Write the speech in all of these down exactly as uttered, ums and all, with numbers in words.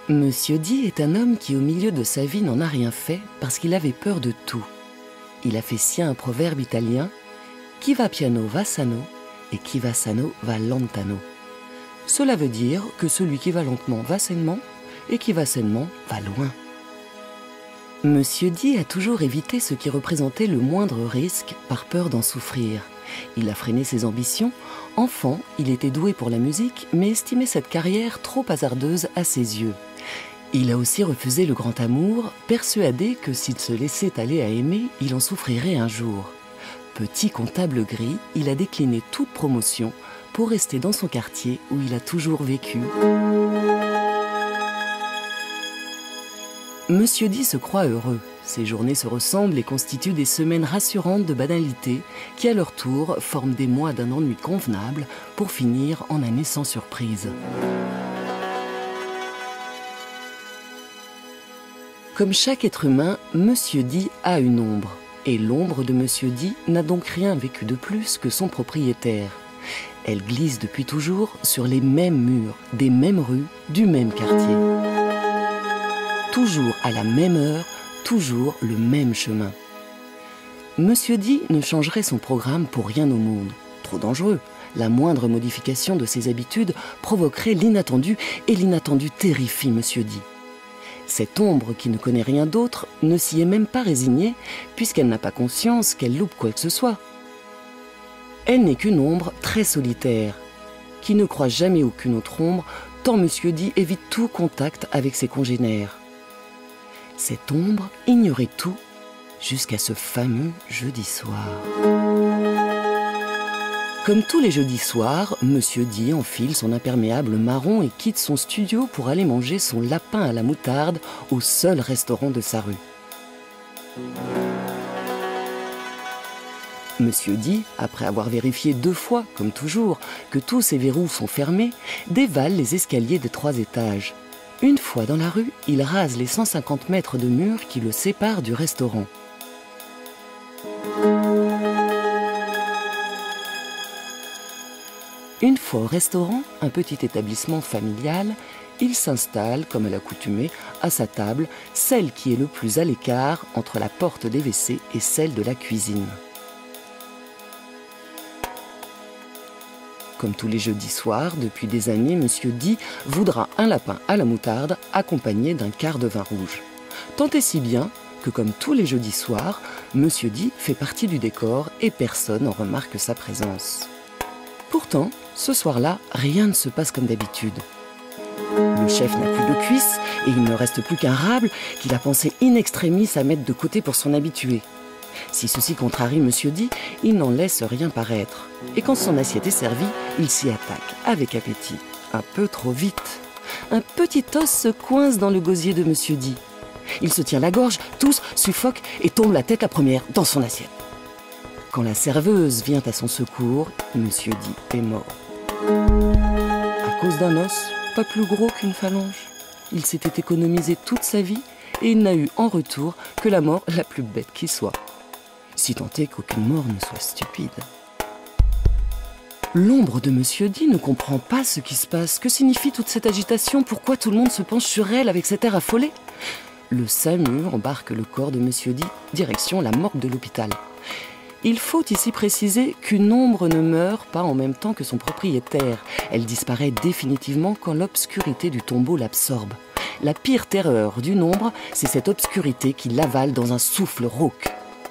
Monsieur Di est un homme qui, au milieu de sa vie, n'en a rien fait parce qu'il avait peur de tout. Il a fait sien un proverbe italien « Chi va piano va sano et chi va sano va lontano ». Cela veut dire que celui qui va lentement va sainement et qui va sainement va loin. Monsieur Di a toujours évité ce qui représentait le moindre risque par peur d'en souffrir. Il a freiné ses ambitions. Enfant, il était doué pour la musique, mais estimait cette carrière trop hasardeuse à ses yeux. Il a aussi refusé le grand amour, persuadé que s'il se laissait aller à aimer, il en souffrirait un jour. Petit comptable gris, il a décliné toute promotion pour rester dans son quartier où il a toujours vécu. Monsieur Di se croit heureux. Ses journées se ressemblent et constituent des semaines rassurantes de banalité qui, à leur tour, forment des mois d'un ennui convenable pour finir en années sans surprise. Comme chaque être humain, Monsieur Di a une ombre. Et l'ombre de Monsieur Di n'a donc rien vécu de plus que son propriétaire. Elle glisse depuis toujours sur les mêmes murs, des mêmes rues, du même quartier. Toujours à la même heure, toujours le même chemin. Monsieur Di ne changerait son programme pour rien au monde. Trop dangereux. La moindre modification de ses habitudes provoquerait l'inattendu et l'inattendu terrifie Monsieur Di. Cette ombre qui ne connaît rien d'autre ne s'y est même pas résignée puisqu'elle n'a pas conscience qu'elle loupe quoi que ce soit. Elle n'est qu'une ombre très solitaire, qui ne croit jamais aucune autre ombre tant Monsieur Di évite tout contact avec ses congénères. Cette ombre ignorait tout jusqu'à ce fameux jeudi soir. Comme tous les jeudis soirs, Monsieur Di enfile son imperméable marron et quitte son studio pour aller manger son lapin à la moutarde au seul restaurant de sa rue. Monsieur Di, après avoir vérifié deux fois, comme toujours, que tous ses verrous sont fermés, dévale les escaliers des trois étages. Une fois dans la rue, il rase les cent cinquante mètres de mur qui le séparent du restaurant. Une fois au restaurant, un petit établissement familial, il s'installe, comme à l'accoutumée, à sa table, celle qui est le plus à l'écart entre la porte des W C et celle de la cuisine. Comme tous les jeudis soirs, depuis des années, Monsieur Di voudra un lapin à la moutarde accompagné d'un quart de vin rouge. Tant et si bien que, comme tous les jeudis soirs, Monsieur Di fait partie du décor et personne n'en remarque sa présence. Pourtant, ce soir-là, rien ne se passe comme d'habitude. Le chef n'a plus de cuisses et il ne reste plus qu'un rable qu'il a pensé in extremis à mettre de côté pour son habitué. Si ceci contrarie Monsieur Di, il n'en laisse rien paraître. Et quand son assiette est servie, il s'y attaque avec appétit. Un peu trop vite. Un petit os se coince dans le gosier de Monsieur Di. Il se tient la gorge, tousse, suffoque et tombe la tête la première dans son assiette. Quand la serveuse vient à son secours, Monsieur Di est mort. À cause d'un os, pas plus gros qu'une phalange. Il s'était économisé toute sa vie et il n'a eu en retour que la mort la plus bête qui soit. Si tant est qu'aucune mort ne soit stupide. L'ombre de Monsieur Di ne comprend pas ce qui se passe. Que signifie toute cette agitation? Pourquoi tout le monde se penche sur elle avec cet air affolé? Le SAMU embarque le corps de Monsieur Di, direction la morgue de l'hôpital. Il faut ici préciser qu'une ombre ne meurt pas en même temps que son propriétaire. Elle disparaît définitivement quand l'obscurité du tombeau l'absorbe. La pire terreur d'une ombre, c'est cette obscurité qui l'avale dans un souffle rauque.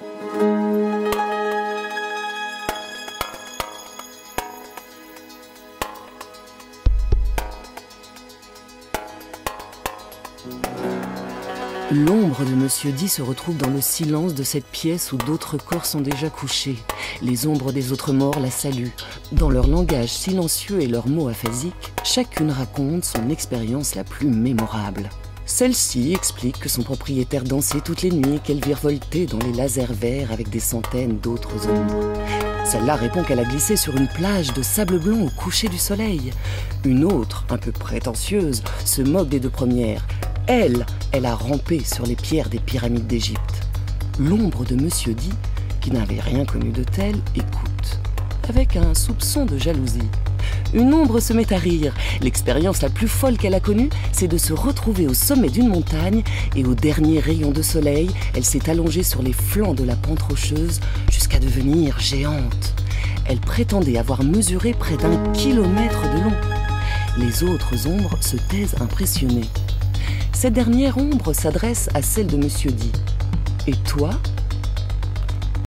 L'ombre de Monsieur Di se retrouve dans le silence de cette pièce où d'autres corps sont déjà couchés. Les ombres des autres morts la saluent. Dans leur langage silencieux et leurs mots aphasiques, chacune raconte son expérience la plus mémorable. Celle-ci explique que son propriétaire dansait toutes les nuits, qu'elle virevoltait dans les lasers verts avec des centaines d'autres ombres. Celle-là répond qu'elle a glissé sur une plage de sable blanc au coucher du soleil. Une autre, un peu prétentieuse, se moque des deux premières. Elle, elle a rampé sur les pierres des pyramides d'Égypte. L'ombre de Monsieur Di, qui n'avait rien connu de tel, écoute, avec un soupçon de jalousie. Une ombre se met à rire. L'expérience la plus folle qu'elle a connue, c'est de se retrouver au sommet d'une montagne et au dernier rayon de soleil, elle s'est allongée sur les flancs de la pente rocheuse jusqu'à devenir géante. Elle prétendait avoir mesuré près d'un kilomètre de long. Les autres ombres se taisent impressionnées. Cette dernière ombre s'adresse à celle de Monsieur D. « Et toi,